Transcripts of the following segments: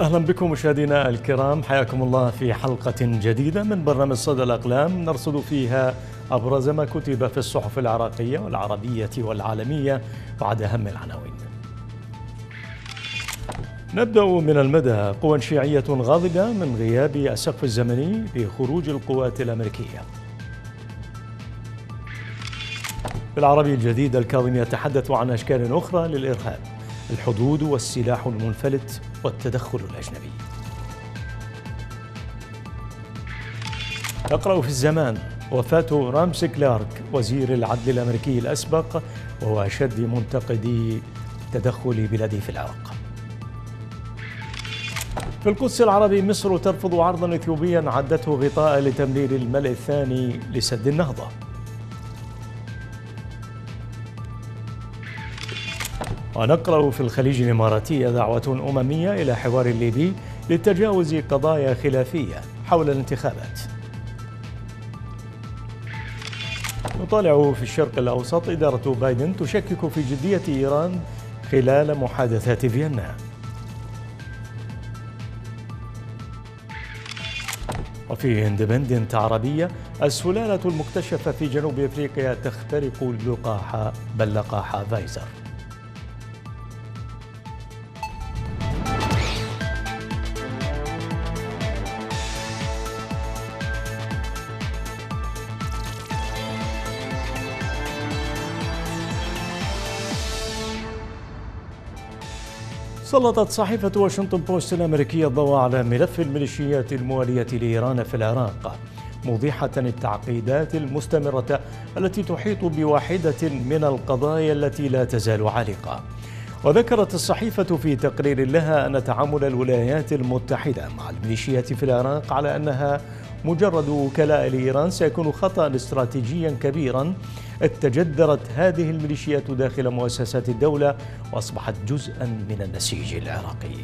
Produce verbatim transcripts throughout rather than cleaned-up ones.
أهلا بكم مشاهدينا الكرام، حياكم الله في حلقة جديدة من برنامج صدى الأقلام نرصد فيها أبرز ما كتب في الصحف العراقية والعربية والعالمية بعد أهم العناوين. نبدأ من المدى. قوى شيعية غاضبة من غياب السقف الزمني لخروج القوات الأمريكية. في العربي الجديد الكاظمي يتحدث عن أشكال أخرى للإرهاب: الحدود والسلاح المنفلت والتدخل الأجنبي. نقرأ في الزمان: وفاة رامسي كلارك وزير العدل الأمريكي الأسبق وهو أشد منتقدي تدخل بلاده في العراق. في القدس العربي: مصر ترفض عرضا إثيوبيا عدته غطاء لتمرير الملء الثاني لسد النهضة. ونقرأ في الخليج الإماراتي: دعوة أممية إلى حوار ليبي لتجاوز قضايا خلافية حول الانتخابات. نطالع في الشرق الأوسط: إدارة بايدن تشكك في جدية إيران خلال محادثات فيينا. وفي اندبندنت عربية: السلالة المكتشفة في جنوب أفريقيا تخترق اللقاح بل لقاح فايزر. سلطت صحيفة واشنطن بوست الأمريكية الضوء على ملف الميليشيات الموالية لإيران في العراق، موضحة التعقيدات المستمرة التي تحيط بواحدة من القضايا التي لا تزال عالقة. وذكرت الصحيفة في تقرير لها أن تعامل الولايات المتحدة مع الميليشيات في العراق على أنها مجرد وكلاء لإيران سيكون خطأ استراتيجيا كبيرا، إذ تجذرت هذه الميليشيات داخل مؤسسات الدولة وأصبحت جزءا من النسيج العراقي.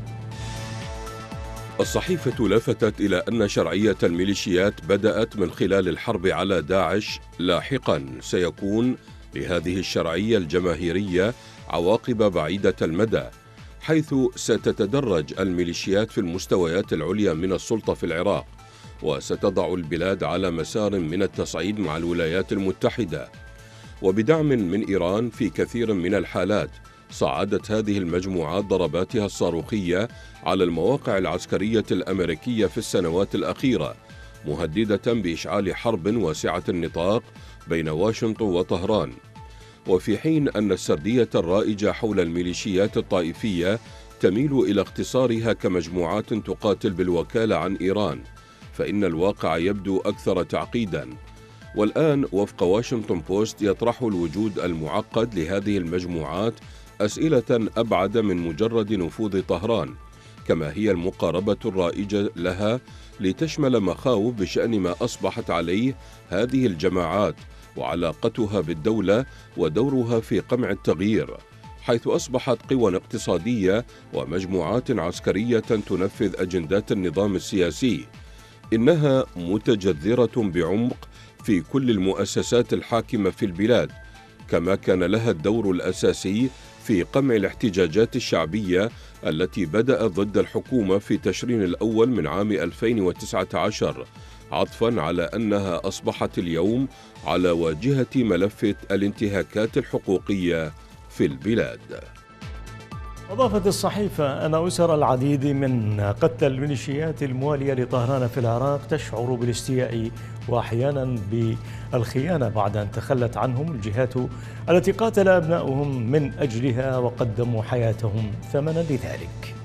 الصحيفة لفتت إلى أن شرعية الميليشيات بدأت من خلال الحرب على داعش. لاحقا سيكون لهذه الشرعية الجماهيرية عواقب بعيدة المدى، حيث ستتدرج الميليشيات في المستويات العليا من السلطة في العراق، وستضع البلاد على مسار من التصعيد مع الولايات المتحدة. وبدعم من إيران في كثير من الحالات صعدت هذه المجموعات ضرباتها الصاروخية على المواقع العسكرية الأمريكية في السنوات الأخيرة، مهددة بإشعال حرب واسعة النطاق بين واشنطن وطهران. وفي حين أن السردية الرائجة حول الميليشيات الطائفية تميل إلى اختصارها كمجموعات تقاتل بالوكالة عن إيران، فإن الواقع يبدو أكثر تعقيداً. والآن وفق واشنطن بوست يطرح الوجود المعقد لهذه المجموعات أسئلة أبعد من مجرد نفوذ طهران، كما هي المقاربة الرائجة لها لتشمل مخاوف بشأن ما أصبحت عليه هذه الجماعات وعلاقتها بالدولة ودورها في قمع التغيير، حيث أصبحت قوى اقتصادية ومجموعات عسكرية تنفذ أجندات النظام السياسي. إنها متجذرة بعمق في كل المؤسسات الحاكمة في البلاد، كما كان لها الدور الأساسي في قمع الاحتجاجات الشعبية التي بدأت ضد الحكومة في تشرين الأول من عام ألفين وتسعة عشر، عطفاً على أنها أصبحت اليوم على واجهة ملف الانتهاكات الحقوقية في البلاد. أضافت الصحيفة أن أسر العديد من قتلى الميليشيات الموالية لطهران في العراق تشعر بالاستياء وأحيانا بالخيانة بعد أن تخلت عنهم الجهات التي قاتل أبناؤهم من أجلها وقدموا حياتهم ثمنا لذلك.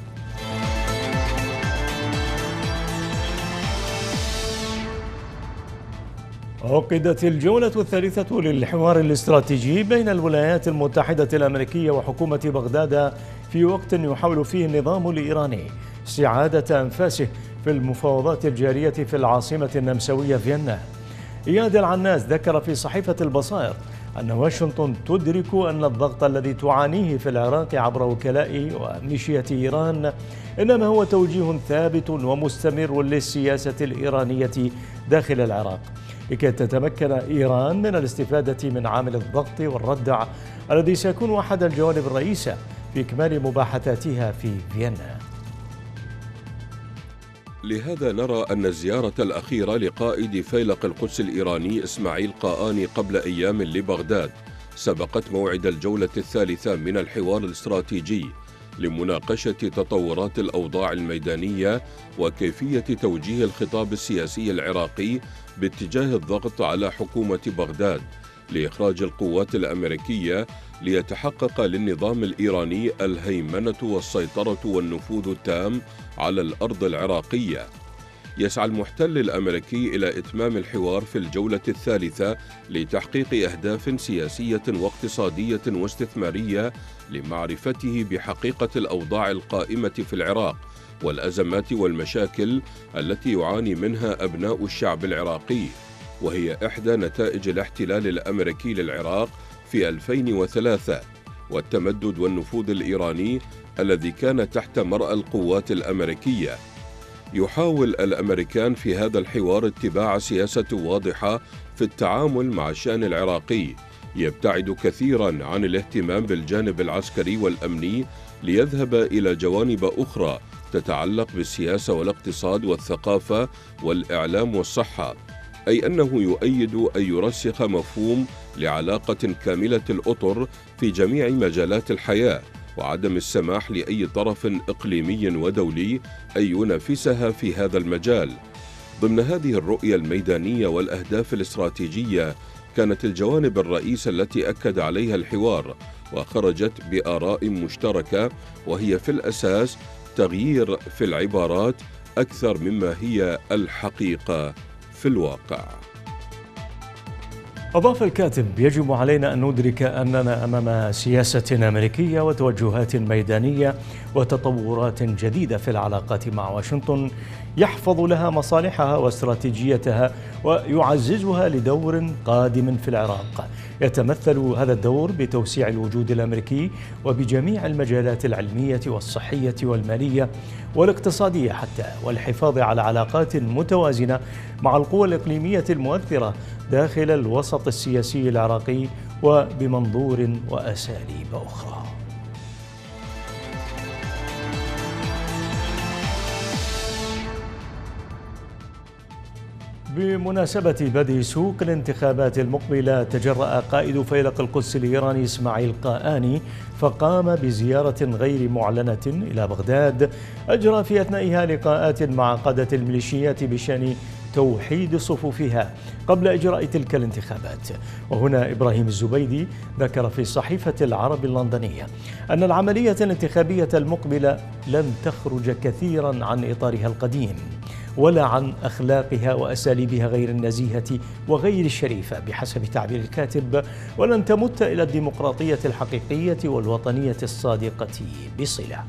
عقدت الجولة الثالثة للحوار الاستراتيجي بين الولايات المتحدة الأمريكية وحكومة بغداد في وقت يحاول فيه النظام الإيراني استعادة أنفاسه في المفاوضات الجارية في العاصمة النمساوية فيينا. إياد العناس ذكر في صحيفة البصائر أن واشنطن تدرك أن الضغط الذي تعانيه في العراق عبر وكلاء وميليشيات إيران إنما هو توجيه ثابت ومستمر للسياسة الإيرانية داخل العراق، لكي تتمكن إيران من الاستفادة من عامل الضغط والردع الذي سيكون أحد الجوانب الرئيسة في إكمال مباحثاتها في فيينا. لهذا نرى أن الزيارة الأخيرة لقائد فيلق القدس الإيراني إسماعيل قاآني قبل أيام لبغداد سبقت موعد الجولة الثالثة من الحوار الاستراتيجي لمناقشة تطورات الأوضاع الميدانية وكيفية توجيه الخطاب السياسي العراقي باتجاه الضغط على حكومة بغداد لإخراج القوات الأمريكية ليتحقق للنظام الإيراني الهيمنة والسيطرة والنفوذ التام على الأرض العراقية. يسعى المحتل الأمريكي إلى إتمام الحوار في الجولة الثالثة لتحقيق أهداف سياسية واقتصادية واستثمارية لمعرفته بحقيقة الأوضاع القائمة في العراق والأزمات والمشاكل التي يعاني منها أبناء الشعب العراقي، وهي إحدى نتائج الاحتلال الأمريكي للعراق في ألفين وثلاثة والتمدد والنفوذ الإيراني الذي كان تحت مرأى القوات الأمريكية. يحاول الأمريكان في هذا الحوار اتباع سياسة واضحة في التعامل مع الشأن العراقي، يبتعد كثيرا عن الاهتمام بالجانب العسكري والأمني ليذهب إلى جوانب أخرى تتعلق بالسياسة والاقتصاد والثقافة والإعلام والصحة، أي أنه يؤيد أن يرسخ مفهوم لعلاقة كاملة الأطر في جميع مجالات الحياة، وعدم السماح لأي طرف إقليمي ودولي أن ينافسها في هذا المجال. ضمن هذه الرؤية الميدانية والأهداف الاستراتيجية كانت الجوانب الرئيسة التي أكد عليها الحوار وخرجت بآراء مشتركة، وهي في الأساس تغيير في العبارات أكثر مما هي الحقيقة في الواقع. أضاف الكاتب: يجب علينا أن ندرك أننا أمام سياسة أمريكية وتوجهات ميدانية وتطورات جديدة في العلاقات مع واشنطن يحفظ لها مصالحها واستراتيجيتها ويعززها لدور قادم في العراق. يتمثل هذا الدور بتوسيع الوجود الأمريكي وبجميع المجالات العلمية والصحية والمالية والاقتصادية حتى، والحفاظ على علاقات متوازنة مع القوى الإقليمية المؤثرة داخل الوسط السياسي العراقي وبمنظور وأساليب أخرى. بمناسبة بدء سوق الانتخابات المقبلة، تجرأ قائد فيلق القدس الإيراني إسماعيل قاآني فقام بزيارة غير معلنة إلى بغداد، أجرى في أثنائها لقاءات مع قادة الميليشيات بشأن توحيد صفوفها قبل إجراء تلك الانتخابات. وهنا إبراهيم الزبيدي ذكر في صحيفة العرب اللندنية أن العملية الانتخابية المقبلة لن تخرج كثيرا عن إطارها القديم ولا عن أخلاقها وأساليبها غير النزيهة وغير الشريفة بحسب تعبير الكاتب، ولن تمت إلى الديمقراطية الحقيقية والوطنية الصادقة بصلة.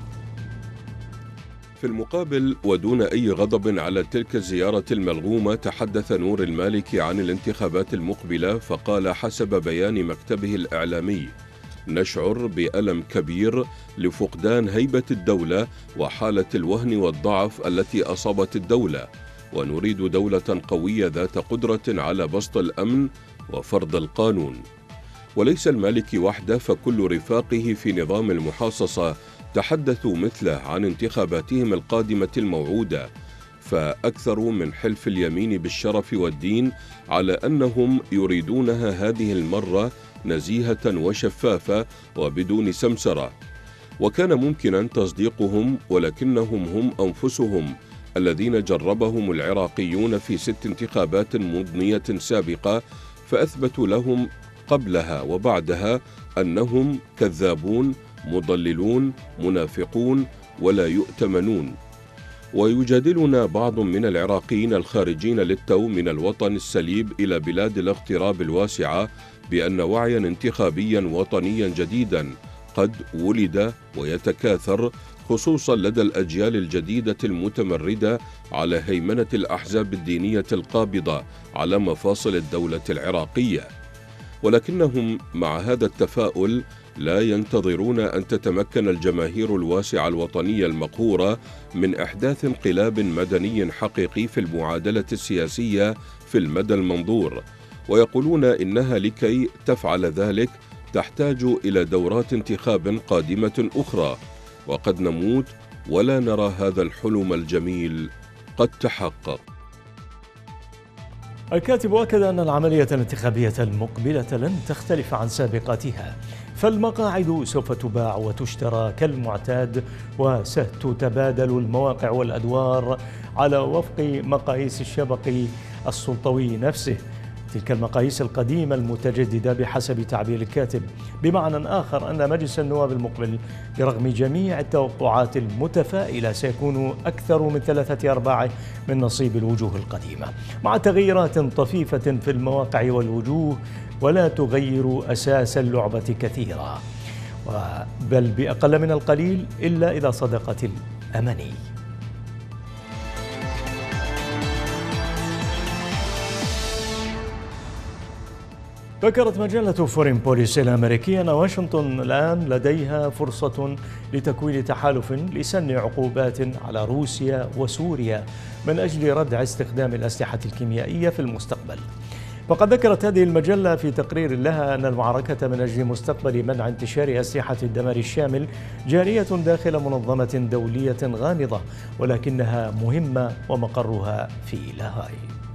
في المقابل ودون أي غضب على تلك الزيارة الملغومة، تحدث نور المالكي عن الانتخابات المقبلة فقال حسب بيان مكتبه الإعلامي: نشعر بألم كبير لفقدان هيبة الدولة وحالة الوهن والضعف التي أصابت الدولة، ونريد دولة قوية ذات قدرة على بسط الأمن وفرض القانون. وليس المالكي وحده، فكل رفاقه في نظام المحاصصة تحدثوا مثله عن انتخاباتهم القادمة الموعودة، فأكثروا من حلف اليمين بالشرف والدين على أنهم يريدونها هذه المرة نزيهة وشفافة وبدون سمسرة. وكان ممكنا تصديقهم، ولكنهم هم أنفسهم الذين جربهم العراقيون في ست انتخابات مضنية سابقة، فأثبتوا لهم قبلها وبعدها أنهم كذابون مضللون منافقون ولا يؤتمنون. ويجادلنا بعض من العراقيين الخارجين للتو من الوطن السليب إلى بلاد الاغتراب الواسعة بأن وعيا انتخابيا وطنيا جديدا قد ولد ويتكاثر، خصوصا لدى الأجيال الجديدة المتمردة على هيمنة الأحزاب الدينية القابضة على مفاصل الدولة العراقية. ولكنهم مع هذا التفاؤل لا ينتظرون أن تتمكن الجماهير الواسعة الوطنية المقهورة من إحداث انقلاب مدني حقيقي في المعادلة السياسية في المدى المنظور، ويقولون إنها لكي تفعل ذلك تحتاج إلى دورات انتخاب قادمة أخرى، وقد نموت ولا نرى هذا الحلم الجميل قد تحقق. الكاتب أكد أن العملية الانتخابية المقبلة لن تختلف عن سابقاتها، فالمقاعد سوف تباع وتشترى كالمعتاد، وستتبادل المواقع والأدوار على وفق مقاييس الشبق السلطوي نفسه، تلك المقاييس القديمة المتجددة بحسب تعبير الكاتب. بمعنى آخر أن مجلس النواب المقبل برغم جميع التوقعات المتفائلة سيكون أكثر من ثلاثة أرباع من نصيب الوجوه القديمة، مع تغييرات طفيفة في المواقع والوجوه، ولا تغير أساس اللعبة كثيرا، بل بأقل من القليل إلا إذا صدقت الأماني. ذكرت مجلة فورين بوليسي الأمريكية أن واشنطن الآن لديها فرصة لتكوين تحالف لسن عقوبات على روسيا وسوريا من أجل ردع استخدام الأسلحة الكيميائية في المستقبل. وقد ذكرت هذه المجلة في تقرير لها أن المعركة من أجل مستقبل منع انتشار أسلحة الدمار الشامل جارية داخل منظمة دولية غامضة، ولكنها مهمة ومقرها في لاهاي.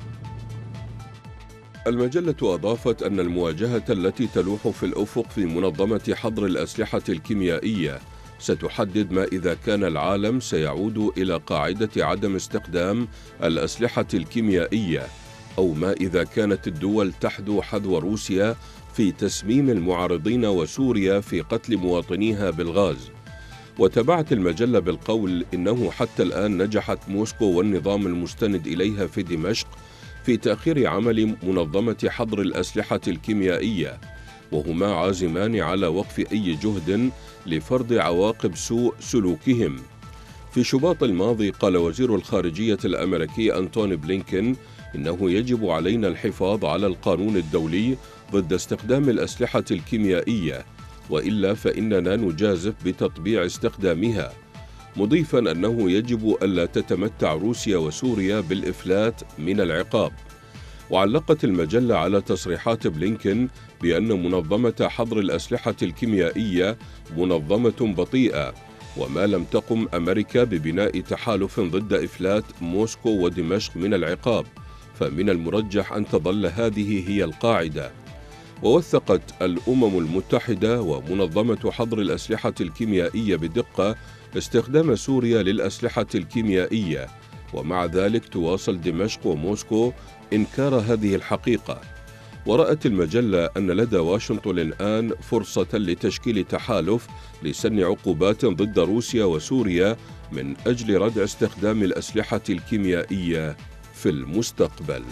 المجلة أضافت أن المواجهة التي تلوح في الأفق في منظمة حظر الأسلحة الكيميائية ستحدد ما إذا كان العالم سيعود إلى قاعدة عدم استخدام الأسلحة الكيميائية، أو ما إذا كانت الدول تحذو حذو روسيا في تسميم المعارضين وسوريا في قتل مواطنيها بالغاز. وتبعت المجلة بالقول إنه حتى الآن نجحت موسكو والنظام المستند إليها في دمشق في تأخير عمل منظمة حظر الأسلحة الكيميائية، وهما عازمان على وقف أي جهد لفرض عواقب سوء سلوكهم. في شباط الماضي قال وزير الخارجية الأمريكي أنتوني بلينكين إنه يجب علينا الحفاظ على القانون الدولي ضد استخدام الأسلحة الكيميائية، وإلا فإننا نجازف بتطبيع استخدامها، مضيفا أنه يجب ألا تتمتع روسيا وسوريا بالإفلات من العقاب. وعلقت المجلة على تصريحات بلينكين بأن منظمة حظر الأسلحة الكيميائية منظمة بطيئة، وما لم تقم أمريكا ببناء تحالف ضد إفلات موسكو ودمشق من العقاب، فمن المرجح أن تظل هذه هي القاعدة. ووثقت الأمم المتحدة ومنظمة حظر الأسلحة الكيميائية بدقة استخدام سوريا للأسلحة الكيميائية، ومع ذلك تواصل دمشق وموسكو إنكار هذه الحقيقة. ورأت المجلة أن لدى واشنطن الآن فرصة لتشكيل تحالف لسن عقوبات ضد روسيا وسوريا من أجل ردع استخدام الأسلحة الكيميائية في المستقبل.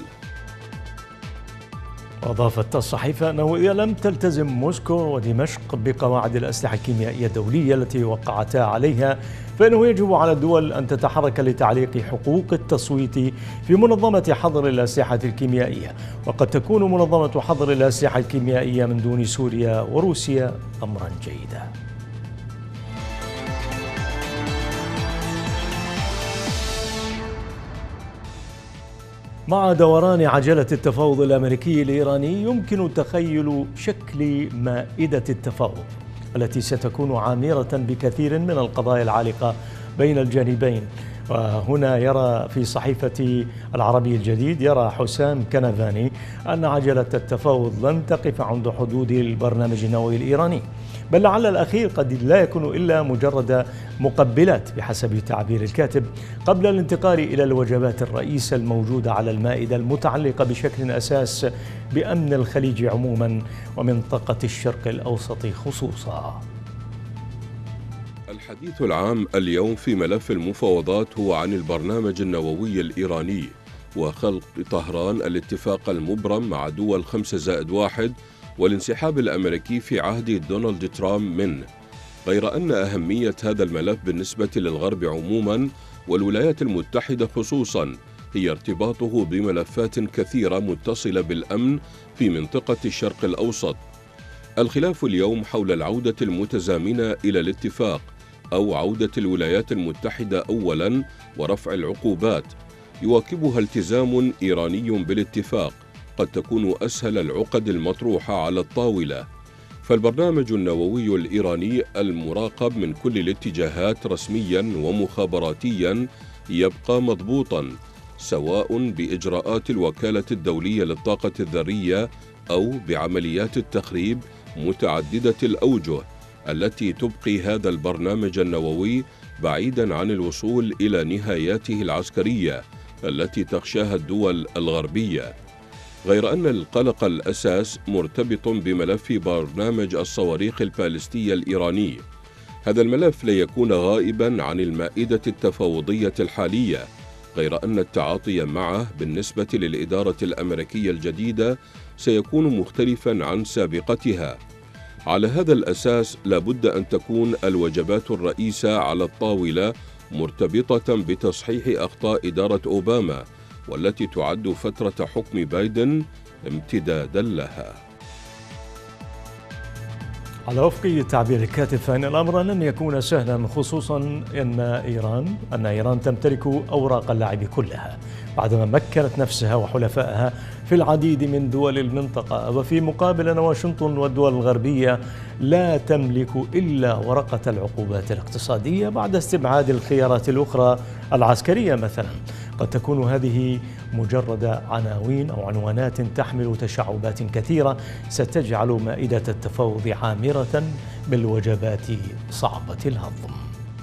وأضافت الصحيفة أنه إذا لم تلتزم موسكو ودمشق بقواعد الأسلحة الكيميائية الدولية التي وقعتا عليها، فإنه يجب على الدول أن تتحرك لتعليق حقوق التصويت في منظمة حظر الأسلحة الكيميائية. وقد تكون منظمة حظر الأسلحة الكيميائية من دون سوريا وروسيا أمرا جيدا. مع دوران عجلة التفاوض الأمريكي الإيراني يمكن تخيل شكل مائدة التفاوض التي ستكون عامرة بكثير من القضايا العالقة بين الجانبين. وهنا يرى في صحيفة العربي الجديد يرى حسام كنفاني أن عجلة التفاوض لن تقف عند حدود البرنامج النووي الإيراني، بل لعل الأخير قد لا يكون إلا مجرد مقبلات بحسب تعبير الكاتب قبل الانتقال إلى الوجبات الرئيسة الموجودة على المائدة المتعلقة بشكل أساس بأمن الخليج عموما ومنطقة الشرق الأوسط خصوصا. الحديث العام اليوم في ملف المفاوضات هو عن البرنامج النووي الإيراني وخلق طهران الاتفاق المبرم مع دول خمسة زائد واحد والانسحاب الأمريكي في عهد دونالد ترامب منه. غير أن أهمية هذا الملف بالنسبة للغرب عموما والولايات المتحدة خصوصا هي ارتباطه بملفات كثيرة متصلة بالأمن في منطقة الشرق الأوسط. الخلاف اليوم حول العودة المتزامنة إلى الاتفاق أو عودة الولايات المتحدة أولا ورفع العقوبات، يواكبها التزام إيراني بالاتفاق قد تكون أسهل العقد المطروحة على الطاولة. فالبرنامج النووي الإيراني المراقب من كل الاتجاهات رسميا ومخابراتيا يبقى مضبوطاً، سواء بإجراءات الوكالة الدولية للطاقة الذرية أو بعمليات التخريب متعددة الأوجه التي تبقي هذا البرنامج النووي بعيداً عن الوصول إلى نهاياته العسكرية التي تخشاها الدول الغربية. غير أن القلق الأساس مرتبط بملف برنامج الصواريخ البالستية الإيراني. هذا الملف لا يكون غائباً عن المائدة التفاوضية الحالية، غير أن التعاطي معه بالنسبة للإدارة الأمريكية الجديدة سيكون مختلفاً عن سابقتها. على هذا الأساس لابد أن تكون الوجبات الرئيسة على الطاولة مرتبطة بتصحيح أخطاء إدارة أوباما، والتي تعد فترة حكم بايدن امتداداً لها. على وفق تعبير الكاتب فإن الأمر لن يكون سهلا، خصوصا أن إيران أن إيران تمتلك أوراق اللعب كلها بعدما مكنت نفسها وحلفائها في العديد من دول المنطقة، وفي مقابل أن واشنطن والدول الغربية لا تملك إلا ورقة العقوبات الاقتصادية بعد استبعاد الخيارات الأخرى العسكرية مثلا. قد تكون هذه مجرد عناوين أو عنوانات تحمل تشعبات كثيرة ستجعل مائدة التفاوض عامرة بالوجبات صعبة الهضم.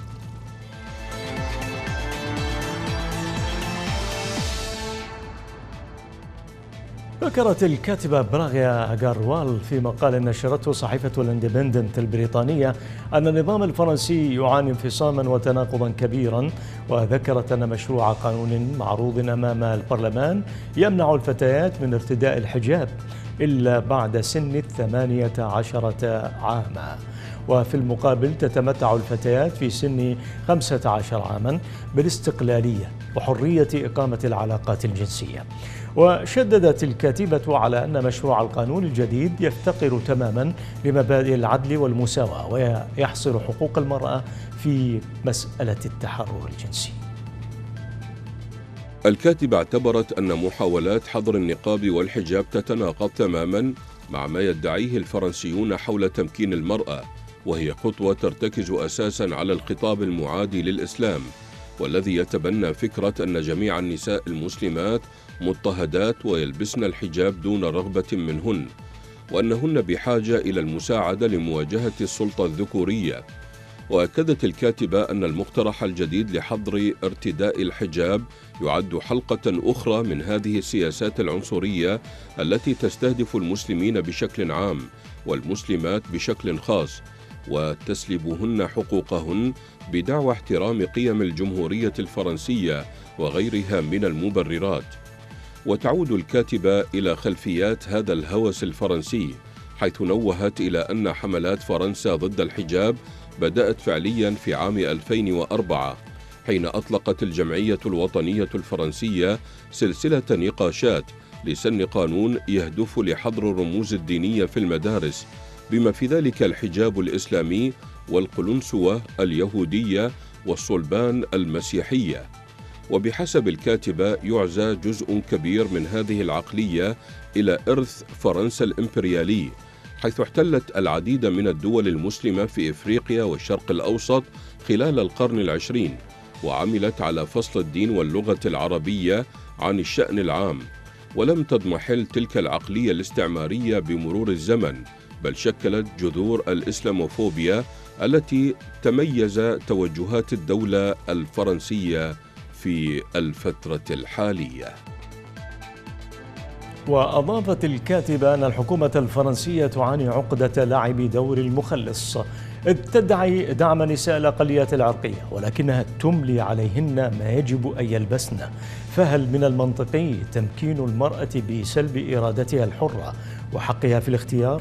ذكرت الكاتبة براغيا أغاروال في مقال نشرته صحيفة الاندبندنت البريطانية أن النظام الفرنسي يعاني انفصاما وتناقضا كبيرا، وذكرت أن مشروع قانون معروض أمام البرلمان يمنع الفتيات من ارتداء الحجاب إلا بعد سن الثمانية عشرة عاما، وفي المقابل تتمتع الفتيات في سن خمسة عشر عاما بالاستقلالية وحرية إقامة العلاقات الجنسية. وشددت الكاتبة على أن مشروع القانون الجديد يفتقر تماما لمبادئ العدل والمساواة ويحصر حقوق المرأة في مسألة التحرر الجنسي. الكاتبة اعتبرت أن محاولات حظر النقاب والحجاب تتناقض تماما مع ما يدعيه الفرنسيون حول تمكين المرأة، وهي خطوة ترتكز أساسا على الخطاب المعادي للإسلام، والذي يتبنى فكرة أن جميع النساء المسلمات مضطهدات ويلبسن الحجاب دون رغبة منهن، وأنهن بحاجة إلى المساعدة لمواجهة السلطة الذكورية. وأكدت الكاتبة أن المقترح الجديد لحظر ارتداء الحجاب يعد حلقة أخرى من هذه السياسات العنصرية التي تستهدف المسلمين بشكل عام والمسلمات بشكل خاص، وتسلبهن حقوقهن بدعوى احترام قيم الجمهورية الفرنسية وغيرها من المبررات. وتعود الكاتبة إلى خلفيات هذا الهوس الفرنسي، حيث نوهت إلى أن حملات فرنسا ضد الحجاب بدأت فعليا في عام ألفين وأربعة، حين أطلقت الجمعية الوطنية الفرنسية سلسلة نقاشات لسن قانون يهدف لحظر الرموز الدينية في المدارس، بما في ذلك الحجاب الإسلامي والقلنسوة اليهودية والصلبان المسيحية. وبحسب الكاتبة يعزى جزء كبير من هذه العقلية إلى إرث فرنسا الإمبريالي، حيث احتلت العديد من الدول المسلمة في إفريقيا والشرق الأوسط خلال القرن العشرين، وعملت على فصل الدين واللغة العربية عن الشأن العام. ولم تضمحل تلك العقلية الاستعمارية بمرور الزمن، بل شكلت جذور الإسلاموفوبيا التي تميز توجهات الدولة الفرنسية في الفترة الحالية. وأضافت الكاتبة أن الحكومة الفرنسية تعاني عقدة لعب دور المخلص، إذ تدعي دعم نساء الأقليات العرقية ولكنها تملي عليهن ما يجب أن يلبسن. فهل من المنطقي تمكين المرأة بسلب إرادتها الحرة وحقها في الاختيار؟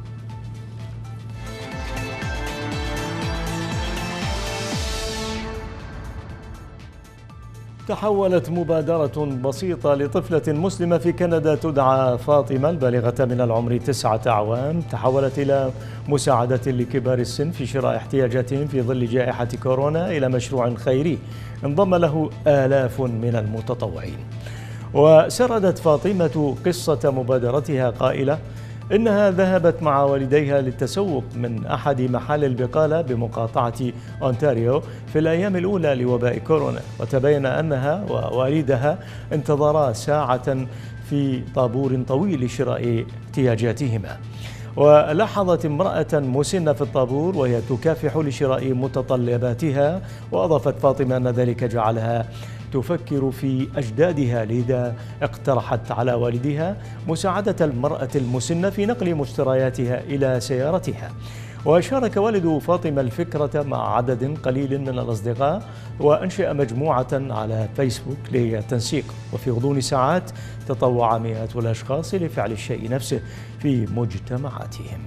تحولت مبادرة بسيطة لطفلة مسلمة في كندا تدعى فاطمة البالغة من العمر تسعة أعوام، تحولت إلى مساعدة لكبار السن في شراء احتياجاتهم في ظل جائحة كورونا إلى مشروع خيري انضم له آلاف من المتطوعين. وسردت فاطمة قصة مبادرتها قائلة: إنها ذهبت مع والديها للتسوق من أحد محال البقالة بمقاطعة أونتاريو في الأيام الأولى لوباء كورونا، وتبين أنها ووالدها انتظرا ساعة في طابور طويل لشراء احتياجاتهما. ولاحظت امرأة مسنة في الطابور وهي تكافح لشراء متطلباتها، وأضافت فاطمة أن ذلك جعلها تفكر في أجدادها، لذا اقترحت على والدها مساعدة المرأة المسنة في نقل مشترياتها إلى سيارتها. وشارك والد فاطمة الفكرة مع عدد قليل من الأصدقاء، وأنشأ مجموعة على فيسبوك للتنسيق. وفي غضون ساعات تطوع مئات الأشخاص لفعل الشيء نفسه في مجتمعاتهم.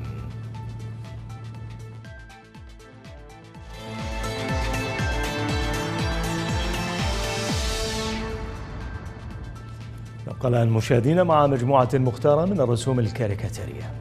نبقى الآن مشاهدين مع مجموعة مختارة من الرسوم الكاريكاتيرية.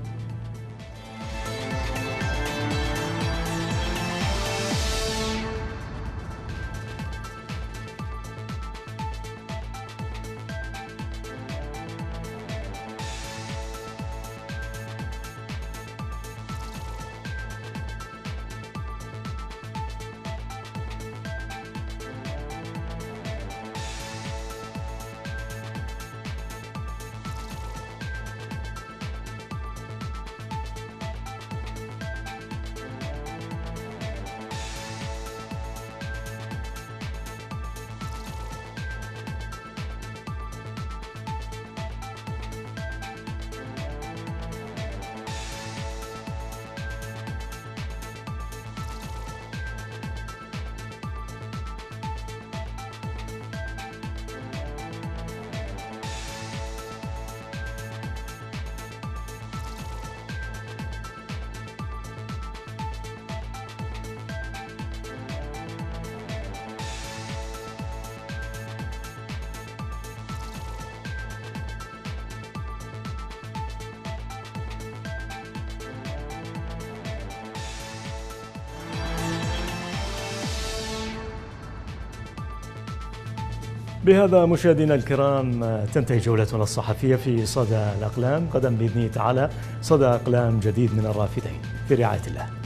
بهذا مشاهدينا الكرام تنتهي جولتنا الصحفية في صدى الأقلام. غدا بإذن الله تعالى صدى أقلام جديد من الرافدين، في رعاية الله.